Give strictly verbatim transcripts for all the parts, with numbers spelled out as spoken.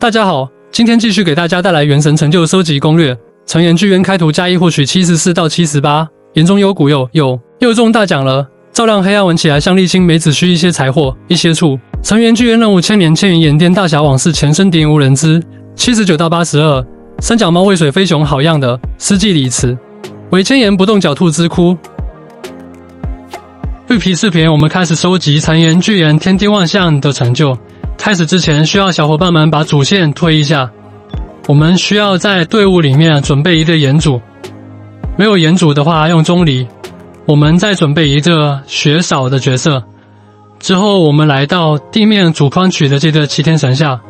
大家好，今天继续给大家带来原神成就收集攻略。成岩巨渊开图加一获取七十四到七十八，岩中有古有有又中大奖了，照亮黑暗闻起来像沥青梅只需一些财货一些处。成岩巨渊任务千年千元演殿大侠往事前生敌无人知，七十九到八十二。三脚猫喂水飞熊好样的，诗记李词。为千岩不动脚兔之窟。绿皮视频，我们开始收集成岩巨岩天地万象的成就。开始之前，需要小伙伴们把主线推一下。我们需要在队伍里面准备一个岩主，没有岩主的话用钟离。我们再准备一个血少的角色，之后我们来到地面主框区的这个齐天神像。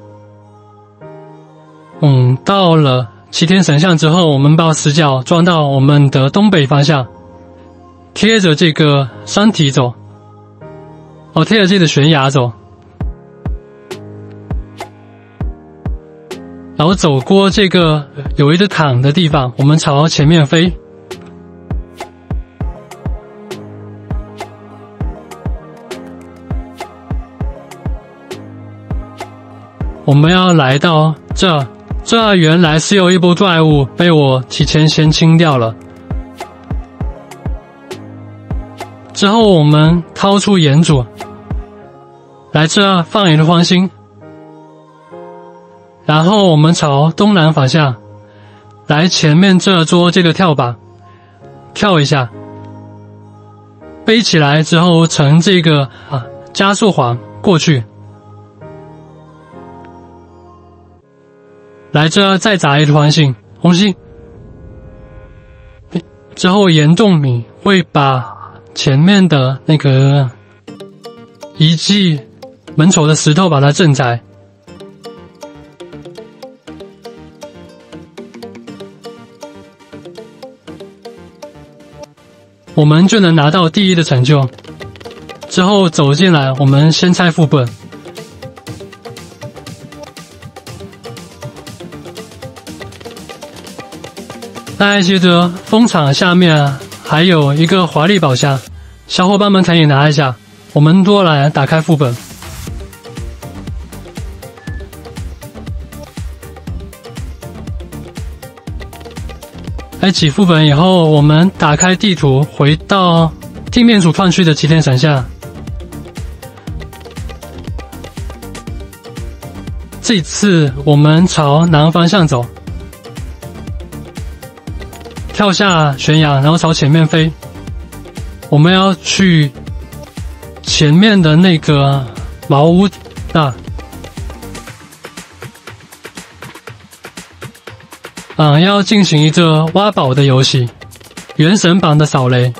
嗯，到了齐天神像之后，我们把死角装到我们的东北方向，贴着这个山体走，哦，贴着这个悬崖走。然后走过这个有一个坎的地方，我们朝前面飞。我们要来到这，这原来是有一波怪物被我提前先清掉了。之后我们掏出岩主，来这放一个荒星。然后我们朝东南方向，来前面这桌这个跳板，跳一下，背起来之后乘这个啊加速环过去，来这再砸一个环星红星，之后岩洞米会把前面的那个遗迹门口的石头把它镇宅。我们就能拿到第一的成就。之后走进来，我们先拆副本。在这个风场下面还有一个华丽宝箱，小伙伴们可以拿一下。我们多来打开副本。来起副本以后，我们打开地图，回到地面主矿区的齐天神像。这次我们朝南方向走，跳下悬崖，然后朝前面飞。我们要去前面的那个茅屋那。啊，要进行一个挖宝的游戏，原神版的扫雷。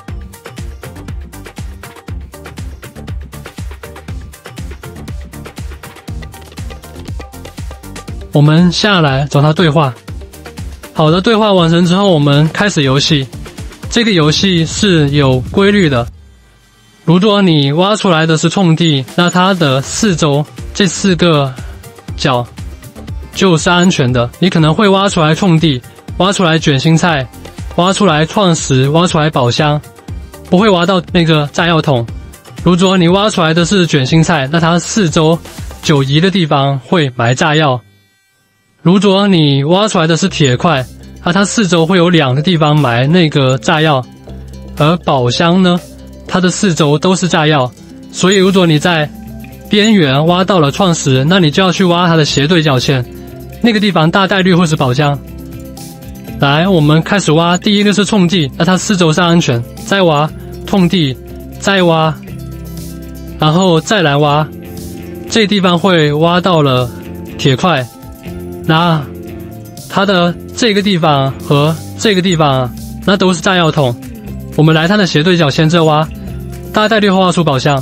我们下来找他对话。好的，对话完成之后，我们开始游戏。这个游戏是有规律的。如果你挖出来的是空地，那它的四周这四个角就是安全的。你可能会挖出来空地，挖出来卷心菜，挖出来矿石，挖出来宝箱，不会挖到那个炸药桶。如果你挖出来的是卷心菜，那它四周九夷的地方会埋炸药。如果你挖出来的是铁块，那它四周会有两个地方埋那个炸药。而宝箱呢，它的四周都是炸药，所以如果你在边缘挖到了矿石，那你就要去挖它的斜对角线，那个地方大概率会是宝箱。来，我们开始挖。第一个是空地，那它四周是安全。再挖空地，再挖，然后再来挖。这地方会挖到了铁块，那它的这个地方和这个地方，那都是炸药桶。我们来它的斜对角线这挖，大概率会挖出宝箱。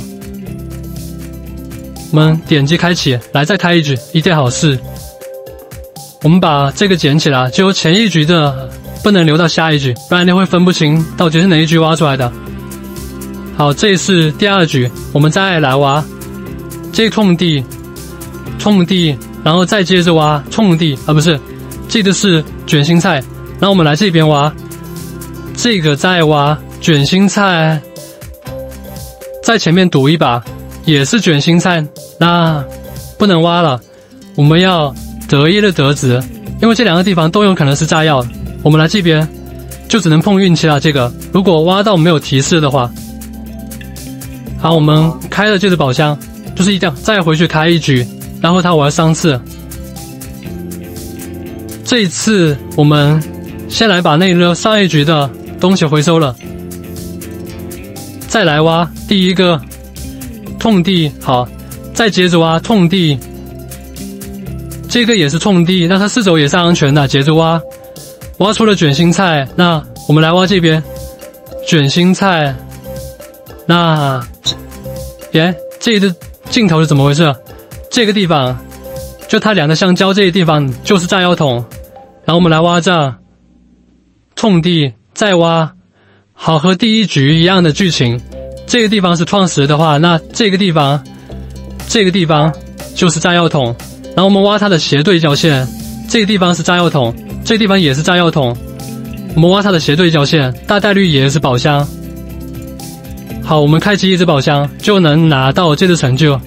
我们点击开启，来再开一局，一件好事。我们把这个捡起来，只有前一局的不能留到下一局，不然你会分不清到底是哪一局挖出来的。好，这是第二局，我们再来挖这空地，空地，然后再接着挖空地，啊不是，这个是卷心菜，然后我们来这边挖，这个再挖卷心菜，在前面赌一把，也是卷心菜，那不能挖了。 我们要得一的得值，因为这两个地方都有可能是炸药。我们来这边就只能碰运气了。这个如果挖到没有提示的话，好，我们开了这只宝箱，就是一定要再回去开一局，然后他玩三次。这一次我们先来把那个上一局的东西回收了，再来挖第一个痛地。好，再接着挖痛地，这个也是痛地，那它四周也是安全的。接着挖，挖出了卷心菜，那我们来挖这边卷心菜。那耶，这个镜头是怎么回事？这个地方就它两个相交，这个地方就是炸药桶。然后我们来挖这痛地，再挖。好，和第一局一样的剧情，这个地方是创石的话，那这个地方这个地方就是炸药桶。然后我们挖它的斜对角线，这个地方是炸药桶，这个地方也是炸药桶。我们挖它的斜对角线，大概率也是宝箱。好，我们开启一只宝箱就能拿到这只成就。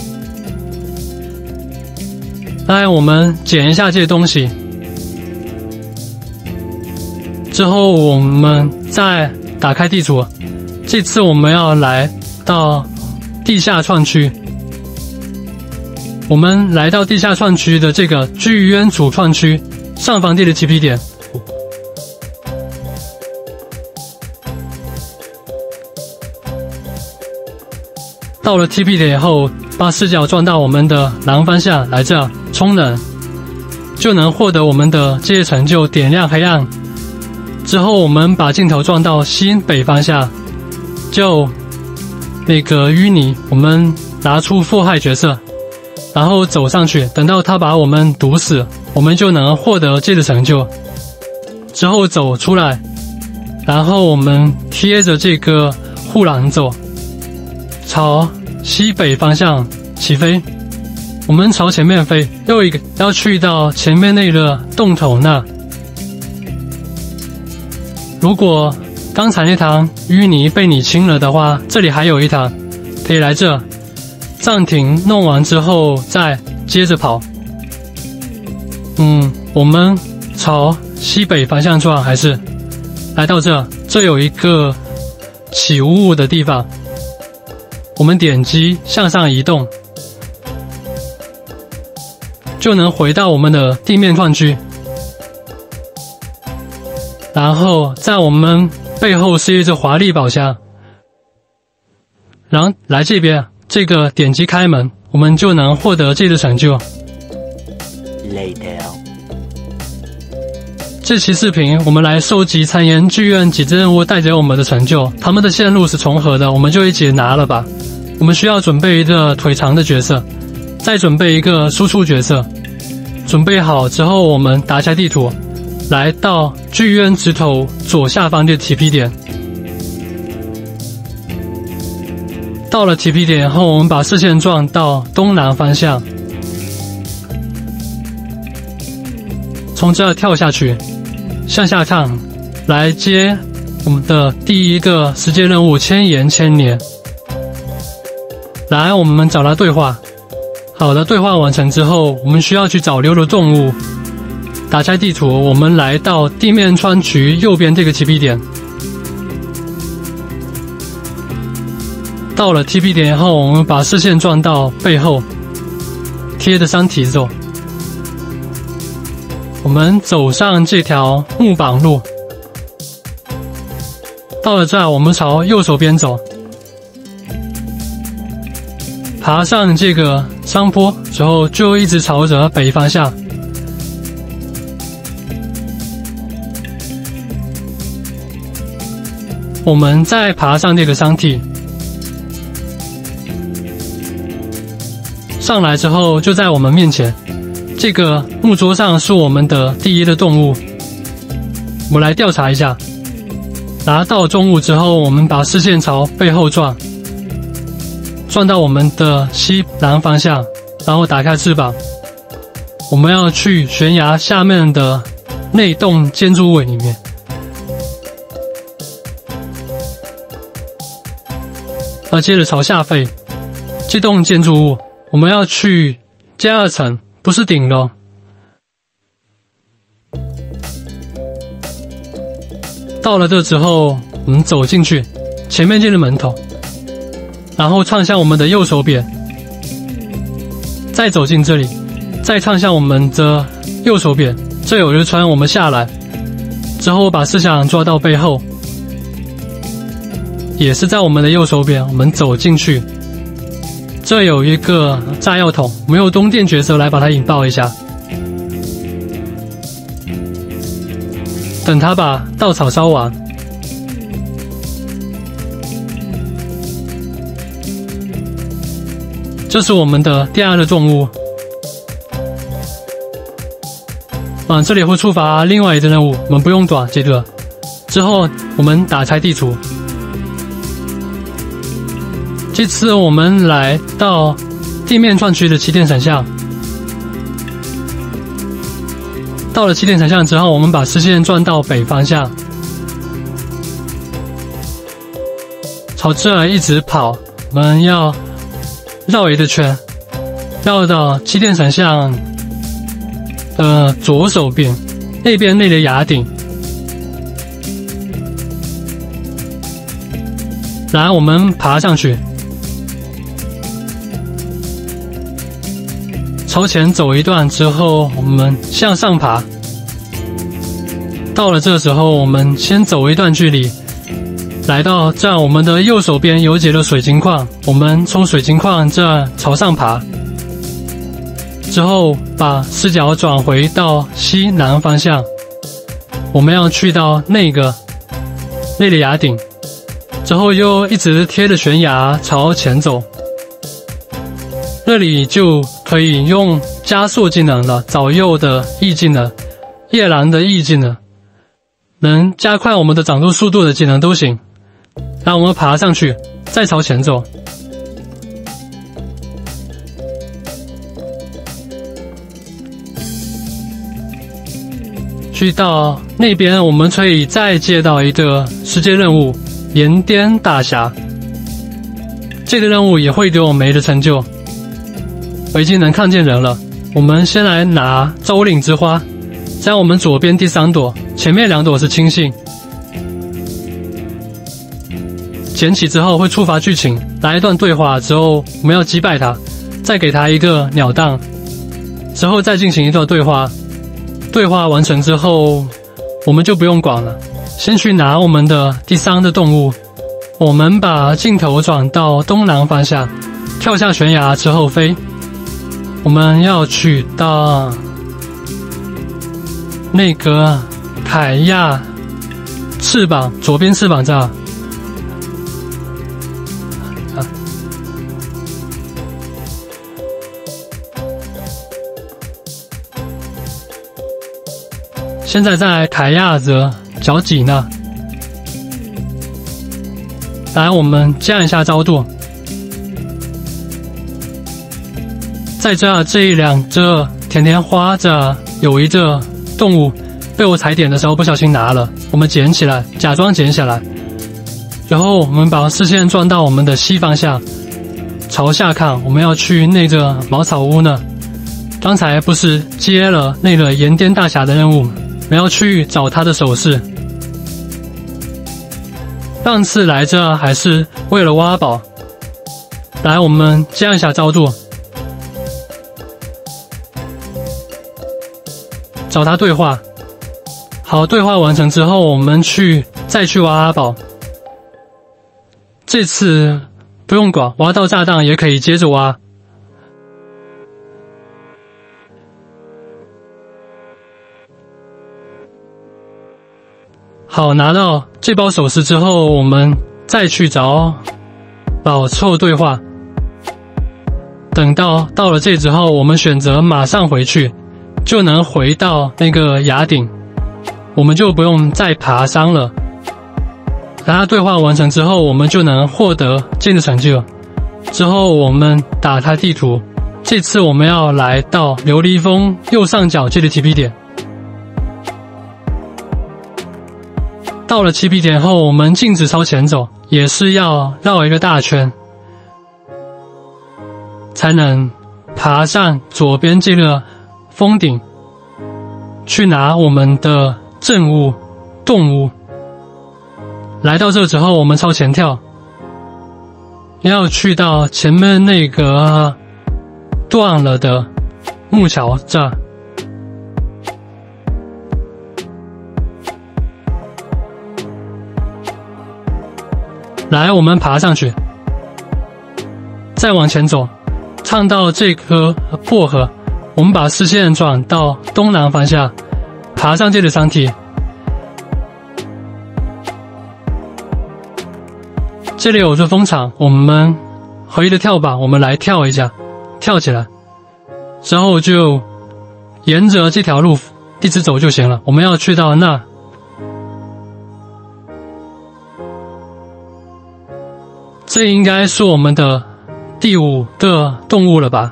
来，我们捡一下这些东西，之后我们再打开地图。这次我们要来到地下创区。我们来到地下创区的这个巨渊主创区上方地的 T P 点。到了 T P 点以后，把视角转到我们的南方向，来这充能，就能获得我们的这些成就，点亮黑暗。之后我们把镜头转到西北方向，就那个淤泥，我们拿出祸害角色，然后走上去，等到他把我们毒死，我们就能获得这个成就。之后走出来，然后我们贴着这个护栏走，朝西北方向起飞。我们朝前面飞，又一个要去到前面那个洞口那。如果刚才那趟淤泥被你清了的话，这里还有一趟，可以来这暂停，弄完之后再接着跑。嗯，我们朝西北方向转，还是来到这，这有一个起雾的地方，我们点击向上移动，就能回到我们的地面矿区。然后在我们背后是一只华丽宝箱，然后来这边，这个点击开门，我们就能获得这个成就。Later. 这期视频我们来收集参演剧院几只任务带给我们的成就，他们的线路是重合的，我们就一起拿了吧。我们需要准备一个腿长的角色，再准备一个输出角色。准备好之后，我们打开地图，来到剧院直头左下方的 T P 点。到了 T P 点后，我们把视线转到东南方向，从这跳下去，向下看，来接我们的第一个世界任务千言千年。来，我们找到对话。好的，对话完成之后，我们需要去找溜的动物。打开地图，我们来到地面川区右边这个 T P 点。到了 T P 点后，我们把视线转到背后，贴着山体走。我们走上这条木板路，到了这儿，我们朝右手边走，爬上这个山坡之后，就一直朝着北方向。我们再爬上这个山体，上来之后就在我们面前，这个木桌上是我们的第一的动物。我们来调查一下。拿到重物之后，我们把视线朝背后转，转到我们的西南方向，然后打开翅膀。我们要去悬崖下面的内洞建筑物里面。而接着朝下飞，这栋建筑物我们要去第二层不是顶楼。到了这之后，我们走进去，前面就是门头，然后唱向我们的右手边，再走进这里，再唱向我们的右手边，这有一穿我们下来，之后把思想抓到背后，也是在我们的右手边，我们走进去，这有一个炸药桶，我们用东电角色来把它引爆一下。等他把稻草烧完，这是我们的第二个重物。啊，这里会触发另外一个任务，我们不用短这个。之后我们打开地图，这次我们来到地面创区的起点神像。到了起点神像之后，我们把视线转到北方向，朝这一直跑，我们要绕一个圈，绕到起点神像的左手边，那边那个崖顶，然后我们爬上去，朝前走一段之后，我们向上爬。到了这时候，我们先走一段距离，来到这我们的右手边有几个水晶矿，我们从水晶矿这朝上爬，之后把视角转回到西南方向，我们要去到那个那里崖顶，之后又一直贴着悬崖朝前走。这里就可以用加速技能了，早柚的 E 技能、夜兰的 E 技能，能加快我们的长度速度的技能都行。让我们爬上去，再朝前走。去到那边，我们可以再接到一个世界任务——盐颠大峡。这个任务也会给我们一个成就。我已经能看见人了，我们先来拿招领之花，在我们左边第三朵，前面两朵是亲信。捡起之后会触发剧情，来一段对话之后，我们要击败他，再给他一个鸟蛋，之后再进行一段对话。对话完成之后，我们就不用管了，先去拿我们的第三的动物。我们把镜头转到东南方向，跳下悬崖之后飞。我们要去到那个凯亚翅膀，左边翅膀这儿。啊，现在在凯亚的脚脊那。来，我们降一下高度。在这这一两只甜甜花这有一只动物被我踩点的时候不小心拿了，我们捡起来，假装捡下来，然后我们把视线转到我们的西方向，朝下看，我们要去那个茅草屋呢。刚才不是接了那个盐颠大侠的任务，我们要去找他的首饰。上次来这还是为了挖宝。来，我们降一下高度。找他对话，好，对话完成之后，我们去再去挖阿宝。这次不用管，挖到炸弹也可以接着挖。好，拿到这包首饰之后，我们再去找宝凑对话。等到到了这之后，我们选择马上回去。就能回到那个崖顶，我们就不用再爬山了。然后对话完成之后，我们就能获得这个成就。之后我们打开地图，这次我们要来到琉璃峰右上角这个 T P 点。到了 T P 点后，我们径直朝前走，也是要绕一个大圈，才能爬上左边这个峰顶去拿我们的镇物、动物。来到这之后，我们朝前跳，要去到前面那个断了的木桥这儿。来，我们爬上去，再往前走，唱到这棵薄荷，我们把视线转到东南方向，爬上这里山体。这里有座风场，我们回的跳吧，我们来跳一下，跳起来，之后就沿着这条路一直走就行了。我们要去到那，这应该是我们的第五个动物了吧？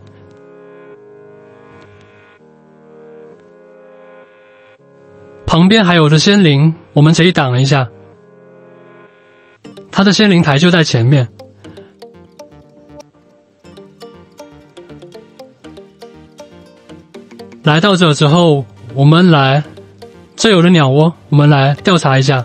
旁边还有着仙灵，我们可以挡一下。它的仙灵台就在前面。来到这之后，我们来，这有了鸟窝，我们来调查一下。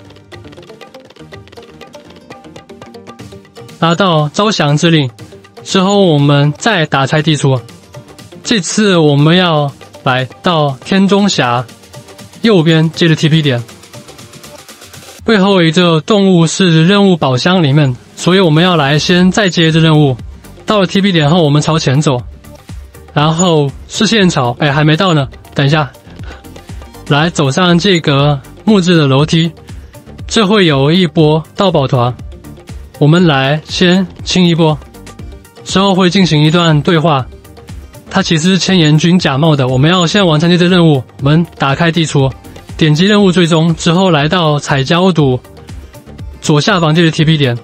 拿到招降之令之后，我们再打开地图。这次我们要来到天中峡右边接的 T P 点。最后一个动物是任务宝箱里面，所以我们要来先再接着任务。到了 T P 点后，我们朝前走，然后视线朝，哎，还没到呢，等一下，来走上这个木质的楼梯，这会有一波盗宝团，我们来先清一波，之后会进行一段对话。它其实是千岩军假冒的，我们要先完成这个任务。我们打开地图，点击任务追踪之后，来到彩礁堵左下方这个 T P 点。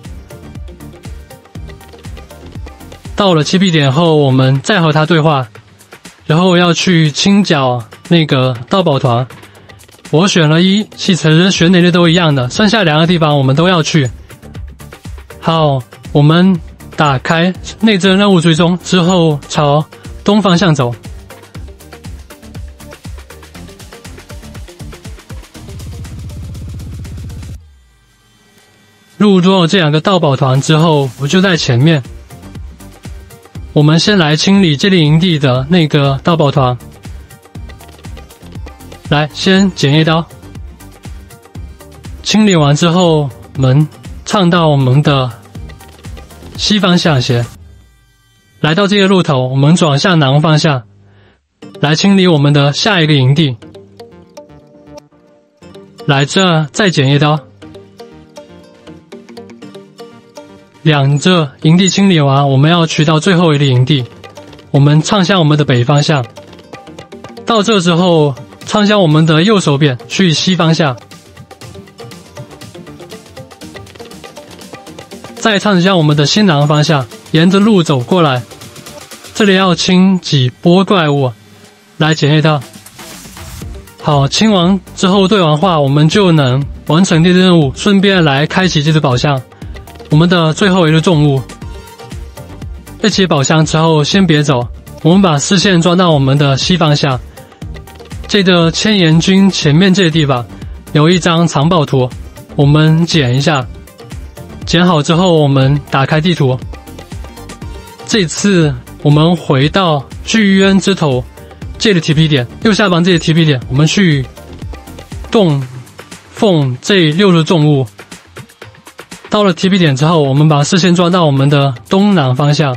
到了 T P 点后，我们再和他对话，然后要去清剿那个盗宝团。我选了一，其实选哪个都一样的，剩下两个地方我们都要去。好，我们打开内侦任务追踪之后，朝东方向走。入到这两个盗宝团之后，我就在前面。我们先来清理这里营地的那个盗宝团。来，先剪一刀。清理完之后，我们唱到我们的西方向斜。来到这个路头，我们转向南方向，来清理我们的下一个营地。来这再剪一刀。两个营地清理完，我们要去到最后一个营地，我们唱向我们的北方向。到这之后，唱向我们的右手边，去西方向。再唱向我们的西南方向，沿着路走过来。这里要清几波怪物，来捡一刀。好，清完之后对完话，我们就能完成这个任务，顺便来开启这只宝箱。我们的最后一个重物，一起宝箱之后先别走，我们把视线转到我们的西方向。这个千岩军前面这个地方有一张藏宝图，我们捡一下。捡好之后，我们打开地图。这次我们回到巨渊之头这里 T P 点，右下方这里 T P 点，我们去洞凤这六个重物。到了 T P 点之后，我们把视线转到我们的东南方向，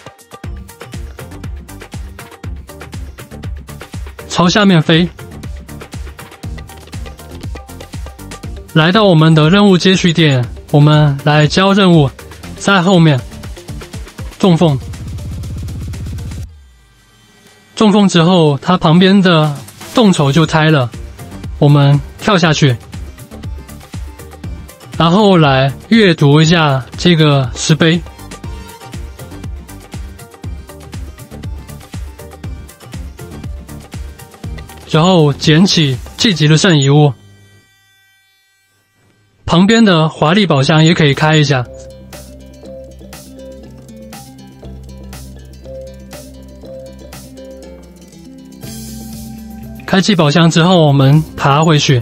朝下面飞，来到我们的任务接续点，我们来交任务，在后面中凤。中凤之后，它旁边的洞口就开了，我们跳下去。然后来阅读一下这个石碑，然后捡起这几个圣遗物，旁边的华丽宝箱也可以开一下。 开启宝箱之后，我们爬回去，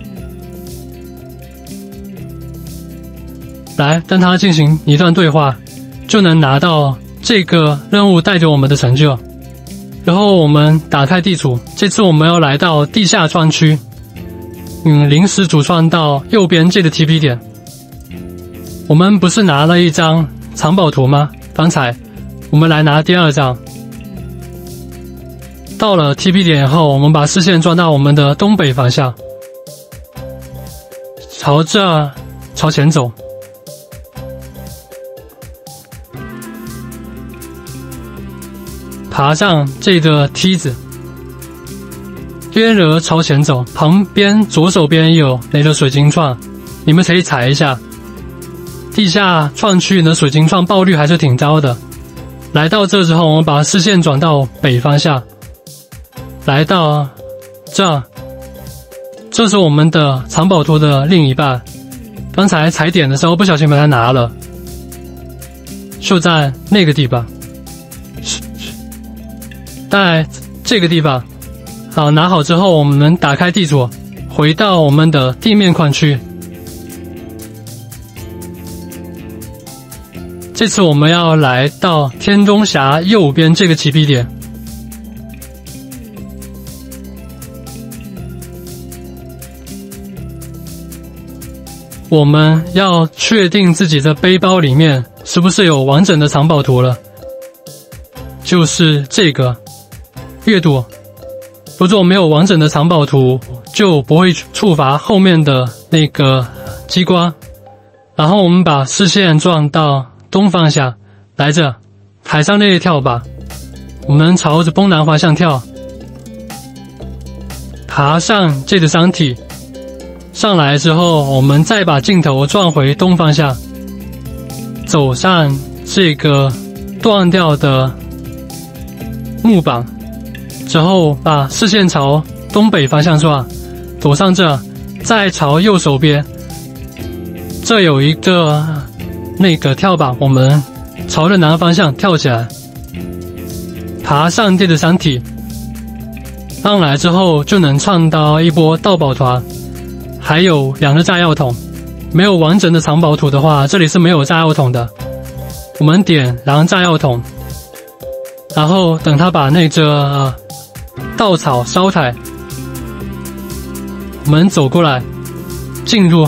来跟他进行一段对话，就能拿到这个任务带给我们的成就。然后我们打开地图，这次我们要来到地下创区，嗯，临时主创到右边这个 T P 点。我们不是拿了一张藏宝图吗？刚才我们来拿第二张。到了 T P 点以后，我们把视线转到我们的东北方向，朝这朝前走。爬上这个梯子，边儿朝前走，旁边左手边有那个水晶矿，你们可以踩一下。地下创区的水晶矿爆率还是挺高的。来到这之后，我们把视线转到北方向，来到这，这是我们的藏宝图的另一半。刚才踩点的时候不小心把它拿了，就在那个地方。在这个地方，好，拿好之后，我们打开地图，回到我们的地面矿区。这次我们要来到天中峡右边这个起笔点。我们要确定自己的背包里面是不是有完整的藏宝图了，就是这个。阅读，如果没有完整的藏宝图，就不会触发后面的那个机关。然后我们把视线转到东方向，来着海上那一跳吧，我们朝着东南方向跳，爬上这个山体，上来之后，我们再把镜头转回东方向，走上这个断掉的木板。之后把视线朝东北方向转，走上这，再朝右手边，这有一个那个跳板，我们朝着南方向跳起来，爬上这个山体，上来之后就能创到一波盗宝团，还有两个炸药桶。没有完整的藏宝图的话，这里是没有炸药桶的。我们点燃炸药桶，然后等他把那个、呃稻草烧开，我们走过来，进入，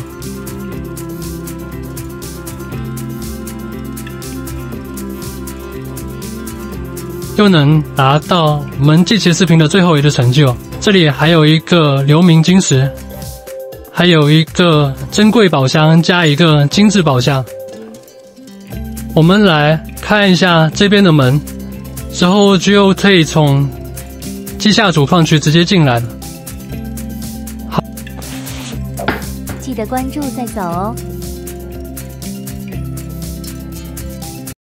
又能拿到我们这期视频的最后一个成就。这里还有一个流明晶石，还有一个珍贵宝箱加一个精致宝箱。我们来看一下这边的门，之后就可以从地下主矿区直接进来了。好， 记得关注再走哦。